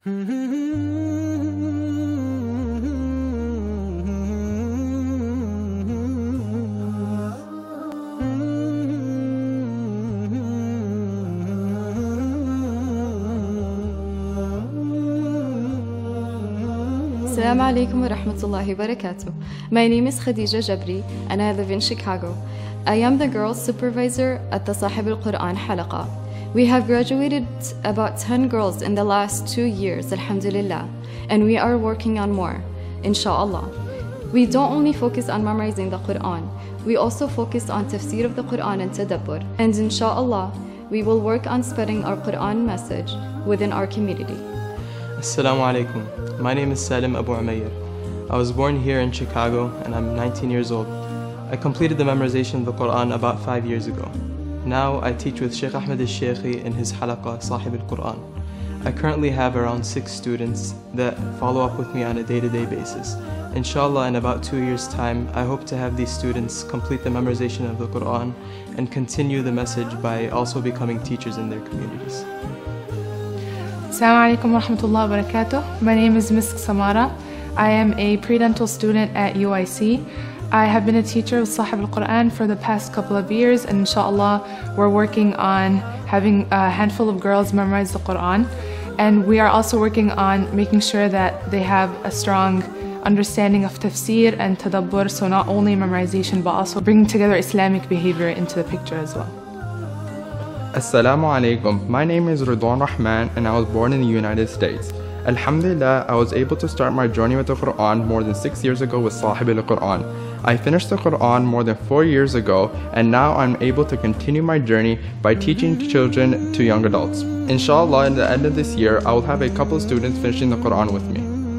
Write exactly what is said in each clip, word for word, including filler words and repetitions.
Assalamu alaikum wa rahmatullahi wa barakatuh. My name is Khadija Jabri and I live in Chicago. I am the girls supervisor at the Sahib al-Quran Halaqa. We have graduated about ten girls in the last two years, alhamdulillah, and we are working on more, inshallah. We don't only focus on memorizing the Quran, we also focus on tafsir of the Quran and tadabbur. And inshallah, we will work on spreading our Quran message within our community. Assalamu alaikum. My name is Salim Abu Umayr. I was born here in Chicago and I'm nineteen years old. I completed the memorization of the Quran about five years ago. Now I teach with Sheikh Ahmed al-Sheikhi in his Halaqa Sahib al-Quran. I currently have around six students that follow up with me on a day-to-day basis. Inshallah, in about two years' time, I hope to have these students complete the memorization of the Quran and continue the message by also becoming teachers in their communities. Assalamu alaikum wa rahmatullahi wa barakatuh. My name is Misk Samara. I am a pre-dental student at U I C. I have been a teacher of Sahib al-Quran for the past couple of years, and inshallah we're working on having a handful of girls memorize the Quran, and we are also working on making sure that they have a strong understanding of tafsir and tadabbur, so not only memorization but also bringing together Islamic behavior into the picture as well. Assalamu alaikum. My name is Ridwan Rahman and I was born in the United States. Alhamdulillah, I was able to start my journey with the Quran more than six years ago with Sahib al-Quran. I finished the Quran more than four years ago, and now I'm able to continue my journey by teaching children to young adults. Inshallah, at the end of this year, I will have a couple of students finishing the Quran with me.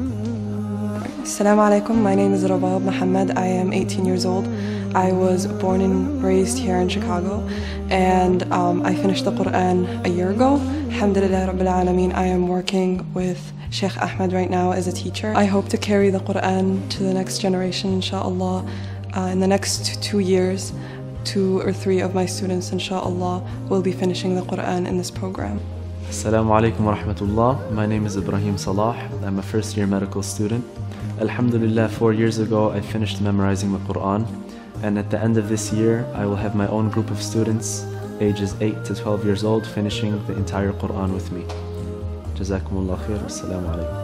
Assalamu alaikum. My name is Rabab Muhammad. I am eighteen years old. I was born and raised here in Chicago, and um, I finished the Quran a year ago. Alhamdulillah Rabbil Alameen. I am working with Sheikh Ahmed right now as a teacher. I hope to carry the Quran to the next generation, inshallah. Uh, in the next two years, two or three of my students, inshallah, will be finishing the Quran in this program. Assalamu alaikum wa rahmatullah. My name is Ibrahim Salah. I'm a first year medical student. Alhamdulillah, four years ago I finished memorizing the Quran. And at the end of this year, I will have my own group of students, ages eight to twelve years old, finishing the entire Quran with me. Jazakumullah khair. Assalamu alaikum.